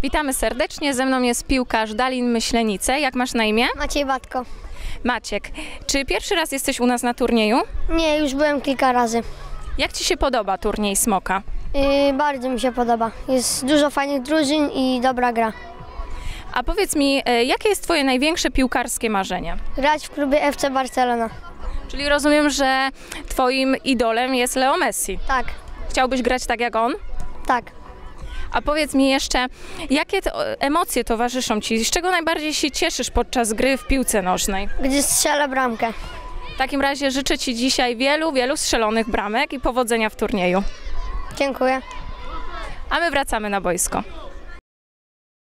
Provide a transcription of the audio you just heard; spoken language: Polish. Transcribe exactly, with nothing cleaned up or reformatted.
Witamy serdecznie, ze mną jest piłkarz Dalin Myślenice. Jak masz na imię? Maciej Batko. Maciek, czy pierwszy raz jesteś u nas na turnieju? Nie, już byłem kilka razy. Jak Ci się podoba turniej Smoka? Yy, bardzo mi się podoba. Jest dużo fajnych drużyn i dobra gra. A powiedz mi, e, jakie jest Twoje największe piłkarskie marzenie? Grać w klubie F C Barcelona. Czyli rozumiem, że Twoim idolem jest Leo Messi. Tak, Chciałbyś grać tak jak on? tak. A powiedz mi jeszcze, jakie to emocje towarzyszą Ci? Z czego najbardziej się cieszysz podczas gry w piłce nożnej? Gdy strzelę bramkę. W takim razie życzę Ci dzisiaj wielu, wielu strzelonych bramek i powodzenia w turnieju. Dziękuję. A my wracamy na boisko.